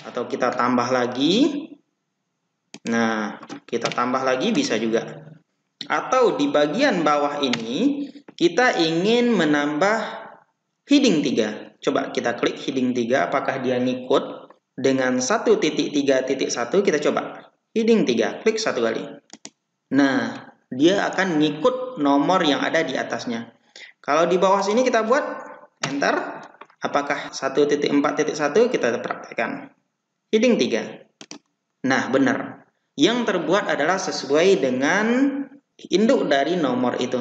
atau kita tambah lagi. Nah, kita tambah lagi bisa juga. Atau di bagian bawah ini kita ingin menambah heading 3. Coba kita klik heading 3, apakah dia ngikut dengan 1.3.1. Kita coba heading 3, klik satu kali. Nah, dia akan ngikut nomor yang ada di atasnya. Kalau di bawah sini kita buat enter, apakah 1.4.1 kita praktekkan. Heading 3. Nah, benar. Yang terbuat adalah sesuai dengan induk dari nomor itu.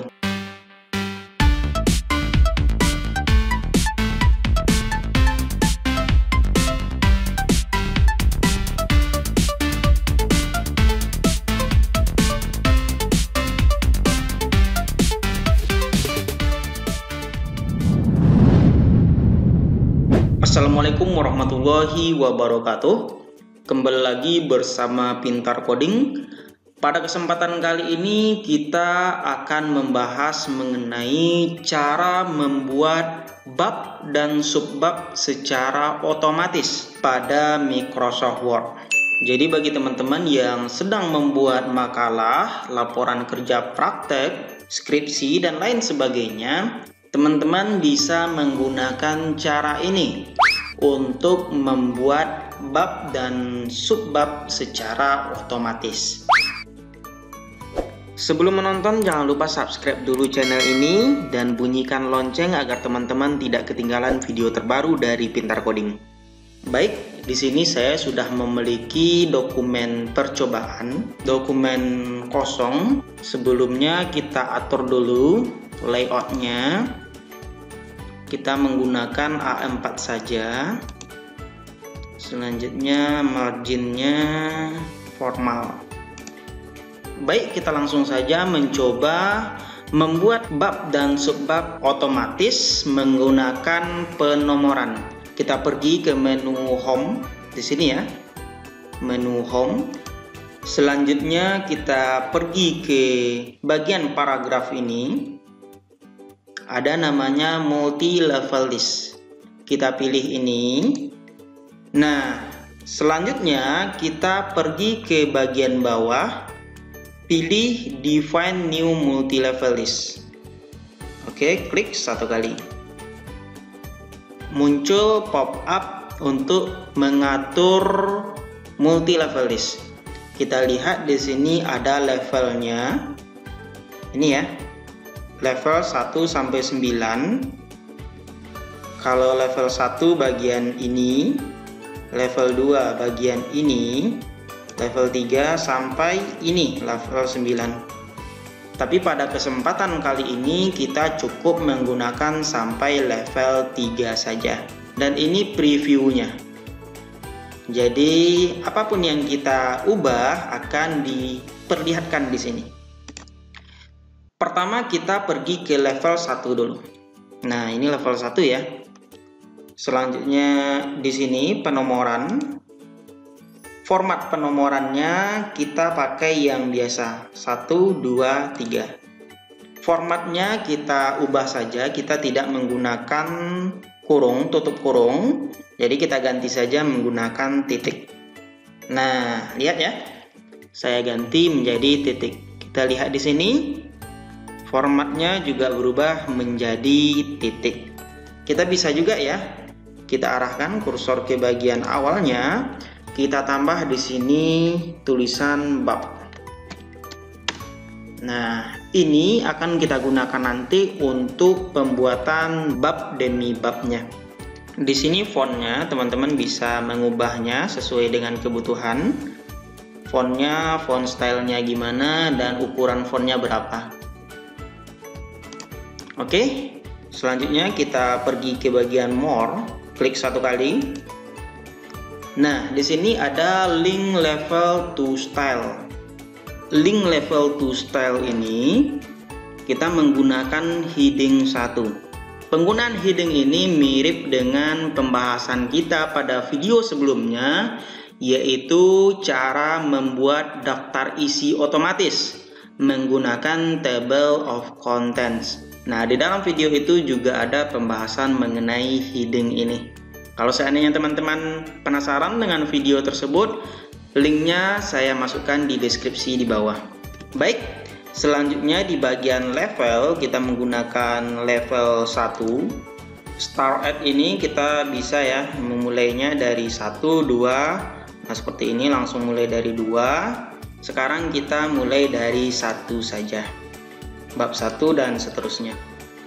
Assalamualaikum warahmatullahi wabarakatuh. Kembali lagi bersama Pintar Coding. Pada kesempatan kali ini kita akan membahas mengenai cara membuat bab dan subbab secara otomatis pada Microsoft Word. Jadi bagi teman-teman yang sedang membuat makalah, laporan kerja praktek, skripsi, dan lain sebagainya, teman-teman bisa menggunakan cara ini untuk membuat bab dan subbab secara otomatis. Sebelum menonton, jangan lupa subscribe dulu channel ini dan bunyikan lonceng agar teman-teman tidak ketinggalan video terbaru dari Pintar Coding. Baik, di sini saya sudah memiliki dokumen percobaan, dokumen kosong. Sebelumnya kita atur dulu layoutnya. Kita menggunakan A4 saja. Selanjutnya marginnya formal. Baik, kita langsung saja mencoba membuat bab dan subbab otomatis menggunakan penomoran. Kita pergi ke menu home di sini ya. Menu home. Selanjutnya kita pergi ke bagian paragraf ini. Ada namanya multi level list. Kita pilih ini. Nah, selanjutnya kita pergi ke bagian bawah, pilih define new multi level list. Oke, klik satu kali. Muncul pop up untuk mengatur multi level list. Kita lihat di sini ada levelnya. Ini ya. Level 1 sampai 9. Kalau level 1 bagian ini, level 2 bagian ini, level 3 sampai ini level 9. Tapi pada kesempatan kali ini kita cukup menggunakan sampai level 3 saja. Dan ini previewnya. Jadi apapun yang kita ubah akan diperlihatkan di sini. Pertama kita pergi ke level 1 dulu. Nah, ini level 1 ya. Selanjutnya di sini penomoran. Format penomorannya kita pakai yang biasa, 1, 2, 3. Formatnya kita ubah saja, kita tidak menggunakan kurung, tutup kurung. Jadi kita ganti saja menggunakan titik. Nah, lihat ya. Saya ganti menjadi titik. Kita lihat di sini. Formatnya juga berubah menjadi titik. Kita bisa juga ya, kita arahkan kursor ke bagian awalnya, kita tambah di sini tulisan bab. Nah, ini akan kita gunakan nanti untuk pembuatan bab demi babnya. Di sini fontnya teman-teman bisa mengubahnya sesuai dengan kebutuhan. Fontnya, font stylenya gimana, dan ukuran fontnya berapa. Oke, selanjutnya kita pergi ke bagian more, klik satu kali. Nah, di sini ada link level to style. Link level to style ini kita menggunakan heading 1. Penggunaan heading ini mirip dengan pembahasan kita pada video sebelumnya, yaitu cara membuat daftar isi otomatis menggunakan table of contents. Nah, di dalam video itu juga ada pembahasan mengenai heading ini. Kalau seandainya teman-teman penasaran dengan video tersebut, linknya saya masukkan di deskripsi di bawah. Baik, selanjutnya di bagian level kita menggunakan level 1. Start at ini kita bisa ya memulainya dari 1, 2. Nah, seperti ini langsung mulai dari 2. Sekarang kita mulai dari 1 saja. Bab 1 dan seterusnya.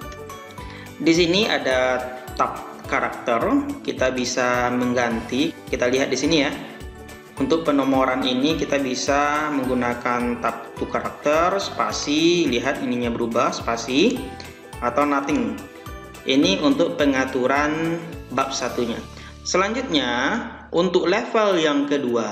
Di sini ada tab karakter, kita bisa mengganti. Kita lihat di sini ya. Untuk penomoran ini kita bisa menggunakan tab to karakter, spasi, lihat ininya berubah, spasi, atau nothing. Ini untuk pengaturan bab satunya. Selanjutnya untuk level yang kedua.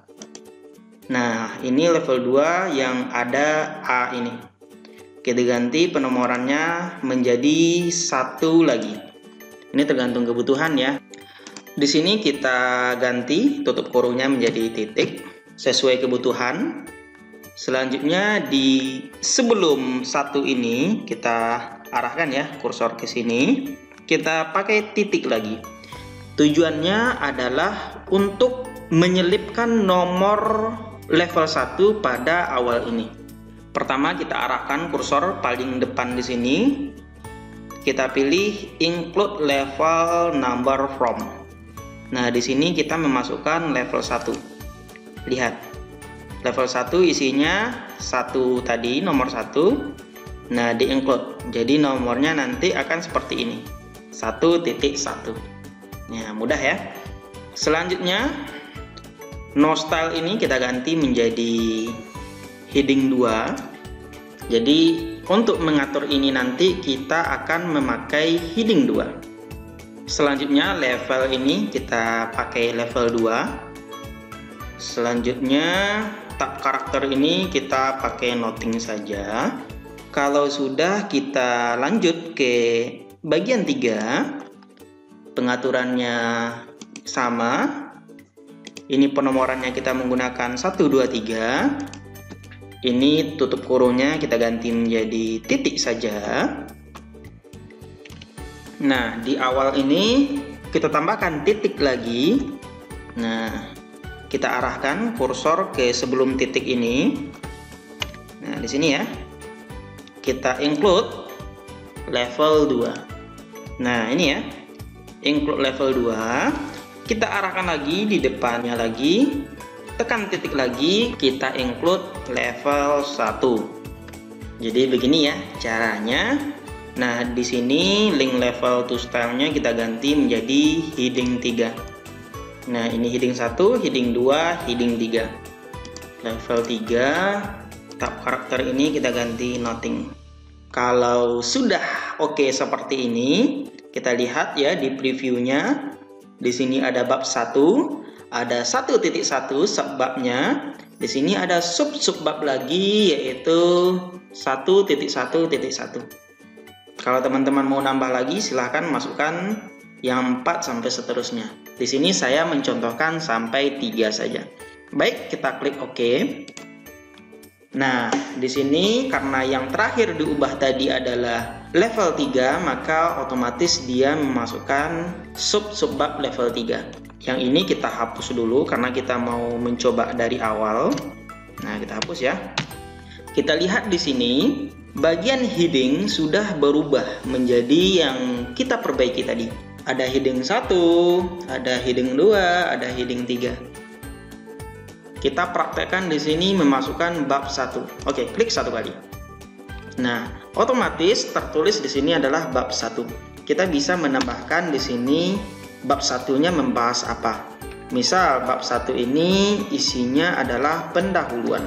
Nah, ini level 2 yang ada A ini. Kita ganti penomorannya menjadi 1 lagi. Ini tergantung kebutuhan ya. Di sini kita ganti tutup kurungnya menjadi titik sesuai kebutuhan. Selanjutnya di sebelum 1 ini kita arahkan ya kursor ke sini. Kita pakai titik lagi. Tujuannya adalah untuk menyelipkan nomor level 1 pada awal ini. Pertama kita arahkan kursor paling depan di sini. Kita pilih include level number from. Nah, di sini kita memasukkan level 1. Lihat. Level 1 isinya 1 tadi, nomor 1. Nah, di include. Jadi nomornya nanti akan seperti ini. 1.1. Ya, mudah ya. Selanjutnya no style ini kita ganti menjadi heading 2. Jadi untuk mengatur ini nanti kita akan memakai heading 2. Selanjutnya level ini kita pakai level 2. Selanjutnya tab karakter ini kita pakai nothing saja. Kalau sudah kita lanjut ke bagian 3. Pengaturannya sama. Ini penomorannya kita menggunakan 1, 2, 3. Ini tutup kurungnya kita ganti menjadi titik saja. Nah, di awal ini kita tambahkan titik lagi. Nah, kita arahkan kursor ke sebelum titik ini. Nah, di sini ya. Kita include level 2. Nah, ini ya. Include level 2. Kita arahkan lagi di depannya lagi. Tekan titik lagi, kita include level 1. Jadi begini ya caranya. Nah, di sini link level to style-nya kita ganti menjadi heading 3. Nah, ini heading 1, heading 2, heading 3. Level 3, tab karakter ini kita ganti nothing. Kalau sudah oke seperti ini, kita lihat ya di previewnya. Di sini ada bab 1. Ada 1.1 subbabnya. Di sini ada subbab lagi yaitu 1.1.1. Kalau teman-teman mau nambah lagi silahkan masukkan yang 4 sampai seterusnya. Di sini saya mencontohkan sampai 3 saja. Baik, kita klik OK. Nah, di sini karena yang terakhir diubah tadi adalah level 3, maka otomatis dia memasukkan subbab level 3. Yang ini kita hapus dulu karena kita mau mencoba dari awal. Nah, kita hapus ya. Kita lihat di sini bagian heading sudah berubah menjadi yang kita perbaiki tadi. Ada heading 1, ada heading 2, ada heading 3. Kita praktekkan di sini memasukkan bab 1. Oke, klik 1 kali. Nah, otomatis tertulis di sini adalah bab 1. Kita bisa menambahkan di sini bab 1-nya membahas apa. Misal bab 1 ini isinya adalah pendahuluan.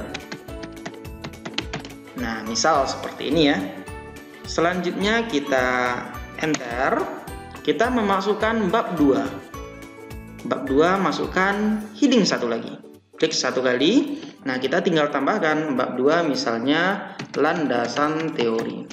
Nah, misal seperti ini ya. Selanjutnya kita enter. Kita memasukkan bab 2. Bab 2 masukkan heading 1 lagi. Klik 1 kali. Nah, kita tinggal tambahkan bab 2 misalnya landasan teori.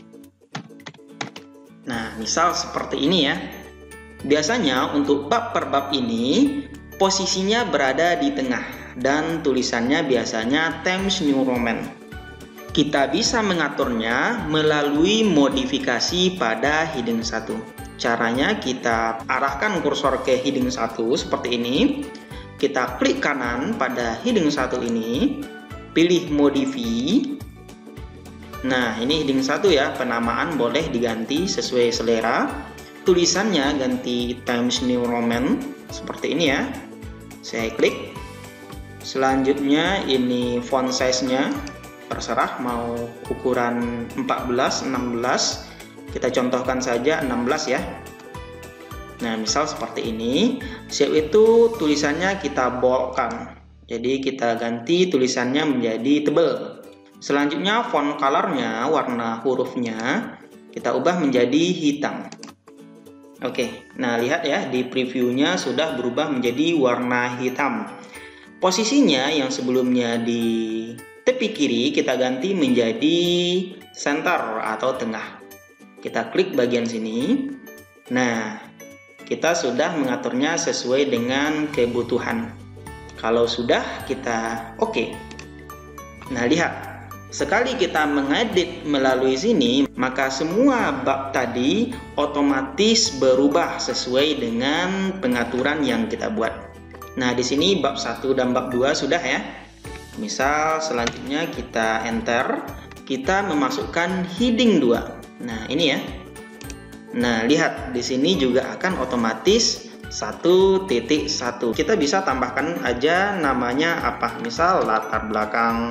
Nah, misal seperti ini ya. Biasanya untuk bab per bab ini posisinya berada di tengah dan tulisannya biasanya Times New Roman. Kita bisa mengaturnya melalui modifikasi pada heading 1. Caranya kita arahkan kursor ke heading 1 seperti ini. Kita klik kanan pada heading 1 ini, pilih modify. Nah, ini heading 1 ya, penamaan boleh diganti sesuai selera. Tulisannya ganti Times New Roman seperti ini ya. Saya klik. Selanjutnya ini font size-nya terserah mau ukuran 14, 16. Kita contohkan saja 16 ya. Nah, misal seperti ini. Siap itu tulisannya kita boldkan. Jadi kita ganti tulisannya menjadi tebal. Selanjutnya font color-nya, warna hurufnya kita ubah menjadi hitam. Oke, nah lihat ya, di previewnya sudah berubah menjadi warna hitam. Posisinya yang sebelumnya di tepi kiri kita ganti menjadi center atau tengah. Kita klik bagian sini. Nah, kita sudah mengaturnya sesuai dengan kebutuhan. Kalau sudah, kita oke. Nah, lihat. Sekali kita mengedit melalui sini, maka semua bab tadi otomatis berubah sesuai dengan pengaturan yang kita buat. Nah, di sini bab 1 dan bab 2 sudah ya. Misal selanjutnya kita enter, kita memasukkan heading 2. Nah, ini ya. Nah, lihat di sini juga akan otomatis 1.1. Kita bisa tambahkan aja namanya apa? Misal latar belakang.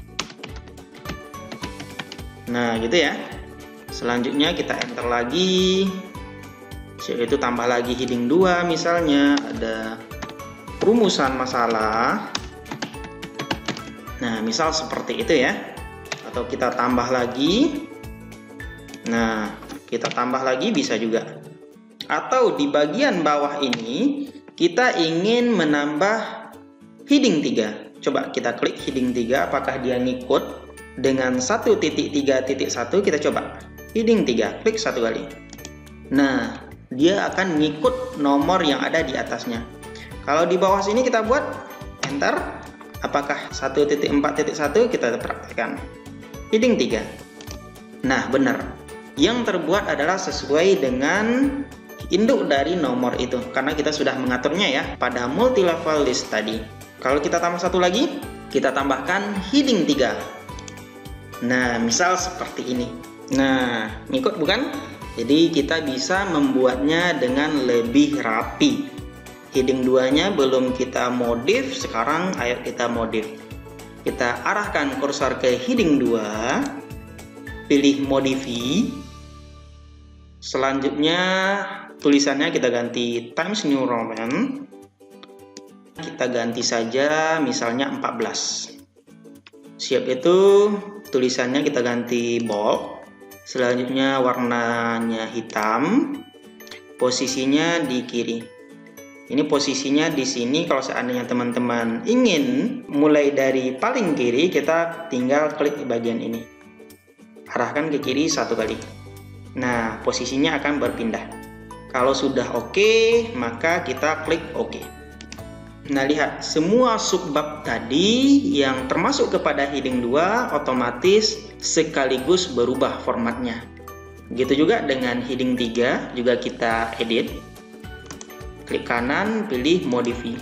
Nah, gitu ya. Selanjutnya kita enter lagi. Yaitu tambah lagi heading 2 misalnya ada rumusan masalah. Nah, misal seperti itu ya. Atau kita tambah lagi. Nah, kita tambah lagi bisa juga. Atau di bagian bawah ini kita ingin menambah heading 3. Coba kita klik heading 3, apakah dia ngikut dengan 1.3.1. Kita coba heading 3, klik 1 kali. Nah, dia akan ngikut nomor yang ada di atasnya. Kalau di bawah sini kita buat enter, apakah 1.4.1 kita praktekkan heading 3. Nah, benar. Yang terbuat adalah sesuai dengan induk dari nomor itu, karena kita sudah mengaturnya ya pada multi level list tadi. Kalau kita tambah satu lagi, kita tambahkan heading 3. Nah, misal seperti ini. Nah, ngikut bukan? Jadi kita bisa membuatnya dengan lebih rapi. Heading 2-nya belum kita modif, sekarang ayo kita modif. Kita arahkan kursor ke heading 2, pilih modify. Selanjutnya tulisannya kita ganti Times New Roman. Kita ganti saja misalnya 14. Siap itu tulisannya kita ganti bold. Selanjutnya warnanya hitam. Posisinya di kiri. Ini posisinya di sini. Kalau seandainya teman-teman ingin mulai dari paling kiri, kita tinggal klik bagian ini. Arahkan ke kiri 1 kali. Nah, posisinya akan berpindah. Kalau sudah oke, maka kita klik oke. Nah, lihat semua subbab tadi yang termasuk kepada heading 2 otomatis sekaligus berubah formatnya. Begitu juga dengan heading 3 juga kita edit. Klik kanan, pilih modify.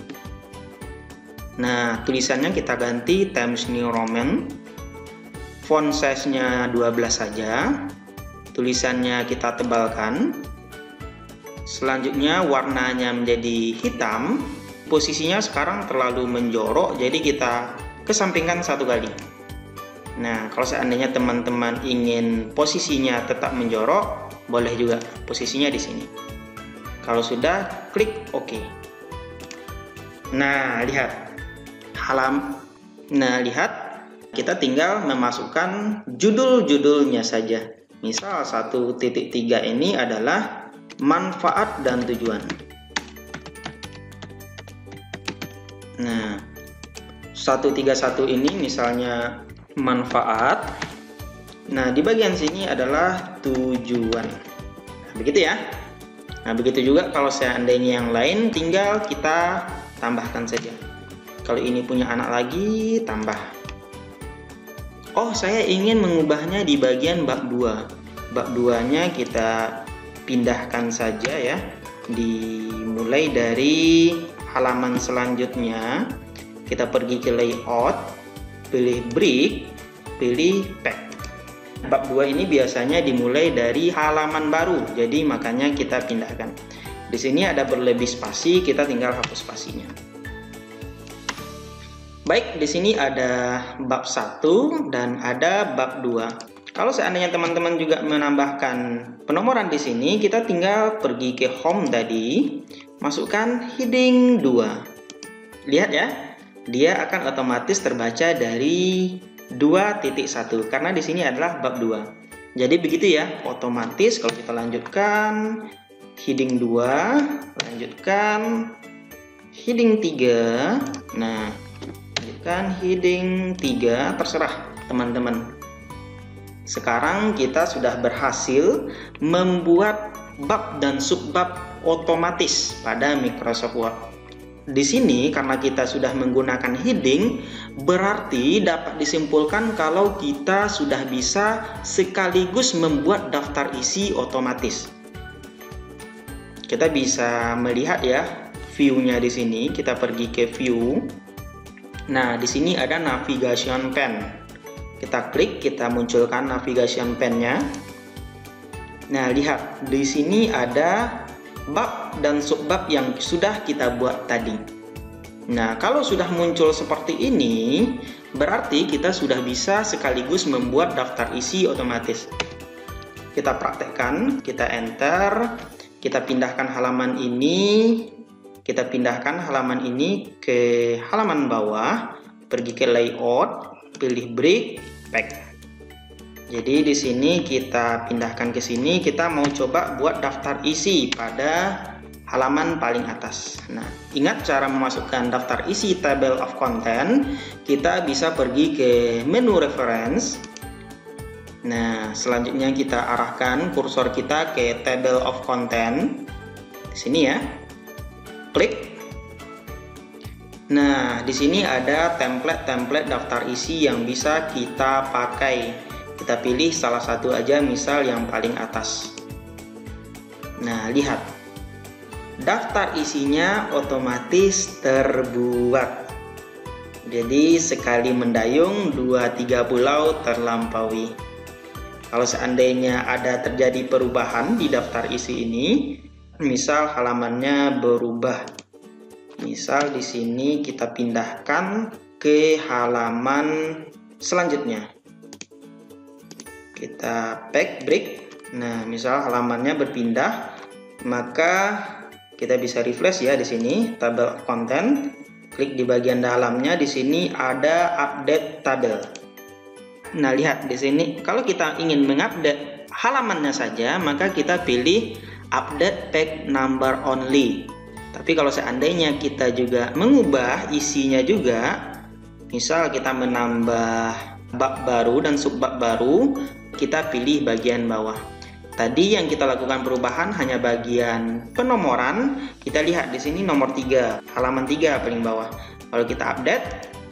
Nah, tulisannya kita ganti Times New Roman. Font size-nya 12 saja. Tulisannya kita tebalkan. Selanjutnya warnanya menjadi hitam. Posisinya sekarang terlalu menjorok, jadi kita kesampingkan 1 kali. Nah, kalau seandainya teman-teman ingin posisinya tetap menjorok, boleh juga posisinya di sini. Kalau sudah, klik OK. Nah, lihat. Nah, lihat. Kita tinggal memasukkan judul-judulnya saja. Misal 1.3 ini adalah manfaat dan tujuan. Nah, 131 ini misalnya manfaat. Nah, di bagian sini adalah tujuan. Nah, begitu ya. Nah, begitu juga kalau seandainya yang lain, tinggal kita tambahkan saja. Kalau ini punya anak lagi, tambah. Oh, saya ingin mengubahnya di bagian bab 2. Bab 2-nya kita pindahkan saja ya. Dimulai dari halaman selanjutnya, kita pergi ke layout, pilih break, pilih pack. Bab 2 ini biasanya dimulai dari halaman baru, jadi makanya kita pindahkan. Di sini ada berlebih spasi, kita tinggal hapus spasinya. Baik, di sini ada bab 1 dan ada bab 2. Kalau seandainya teman-teman juga menambahkan penomoran di sini, kita tinggal pergi ke home tadi, masukkan heading 2. Lihat ya, dia akan otomatis terbaca dari 2.1 karena di sini adalah bab 2. Jadi begitu ya, otomatis kalau kita lanjutkan heading 2, lanjutkan heading 3. Nah, lanjutkan heading 3, terserah teman-teman. Sekarang kita sudah berhasil membuat bab dan subbab otomatis pada Microsoft Word. Di sini karena kita sudah menggunakan heading, berarti dapat disimpulkan kalau kita sudah bisa sekaligus membuat daftar isi otomatis. Kita bisa melihat ya view-nya di sini. Kita pergi ke view. Nah, di sini ada navigation pen. Kita klik, kita munculkan navigation pen-nya. Nah, lihat di sini ada bab dan subbab yang sudah kita buat tadi. Nah, kalau sudah muncul seperti ini, berarti kita sudah bisa sekaligus membuat daftar isi otomatis. Kita praktekkan, kita enter, kita pindahkan halaman ini, ke halaman bawah, pergi ke layout, pilih break, pack. Jadi di sini kita pindahkan ke sini, kita mau coba buat daftar isi pada halaman paling atas. Nah, ingat cara memasukkan daftar isi table of content, kita bisa pergi ke menu reference. Nah, selanjutnya kita arahkan kursor kita ke table of content. Di sini ya. Klik. Nah, di sini ada template daftar isi yang bisa kita pakai. Kita pilih salah satu aja, misal yang paling atas. Nah, lihat. Daftar isinya otomatis terbuat. Jadi, sekali mendayung, 2-3 pulau terlampaui. Kalau seandainya ada terjadi perubahan di daftar isi ini, misal halamannya berubah. Misal di sini kita pindahkan ke halaman selanjutnya. Kita break. Nah, misal halamannya berpindah, maka kita bisa refresh ya di sini table content. Klik di bagian dalamnya, di sini ada update table. Nah, lihat di sini kalau kita ingin mengupdate halamannya saja, maka kita pilih update page number only. Tapi kalau seandainya kita juga mengubah isinya juga, misal kita menambah bab baru dan subbab baru, kita pilih bagian bawah. Tadi yang kita lakukan perubahan hanya bagian penomoran. Kita lihat di sini nomor 3, halaman 3 paling bawah. Kalau kita update,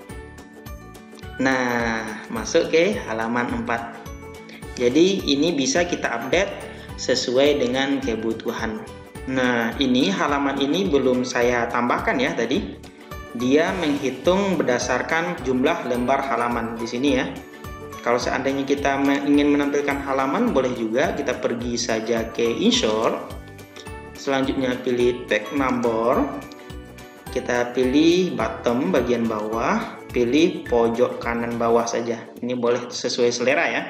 nah masuk ke halaman 4. Jadi ini bisa kita update sesuai dengan kebutuhan. Nah, ini halaman ini belum saya tambahkan ya tadi. Dia menghitung berdasarkan jumlah lembar halaman di sini ya. Kalau seandainya kita ingin menampilkan halaman, boleh juga kita pergi saja ke insert. Selanjutnya pilih tag number. Kita pilih bottom bagian bawah, pilih pojok kanan bawah saja. Ini boleh sesuai selera ya.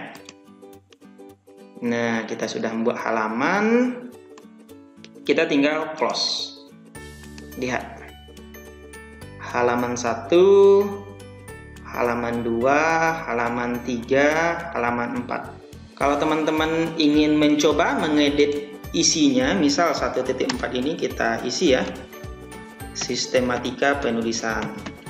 Nah, kita sudah membuat halaman. Kita tinggal close. Lihat. Halaman 1, halaman 2, halaman 3, halaman 4. Kalau teman-teman ingin mencoba mengedit isinya, misal 1.4 ini kita isi ya. Sistematika penulisan.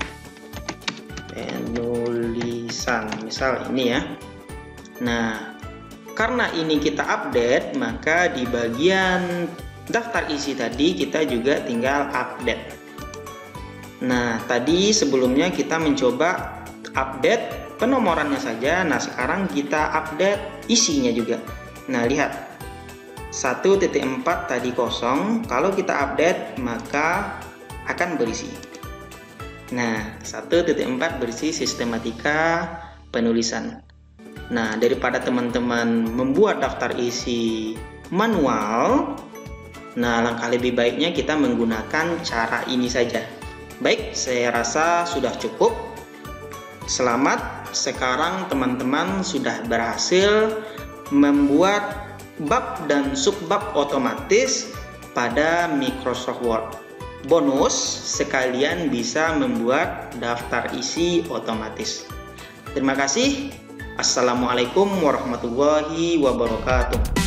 Misal ini ya. Nah, karena ini kita update, maka di bagian daftar isi tadi kita juga tinggal update. Nah, tadi sebelumnya kita mencoba update penomorannya saja. Nah, sekarang kita update isinya juga. Nah, lihat. 1.4 tadi kosong, kalau kita update maka akan berisi. Nah, 1.4 berisi sistematika penulisan. Nah, daripada teman-teman membuat daftar isi manual, nah langkah lebih baiknya kita menggunakan cara ini saja. Baik, saya rasa sudah cukup. Selamat, sekarang teman-teman sudah berhasil membuat bab dan subbab otomatis pada Microsoft Word. Bonus, sekalian bisa membuat daftar isi otomatis. Terima kasih. Assalamualaikum warahmatullahi wabarakatuh.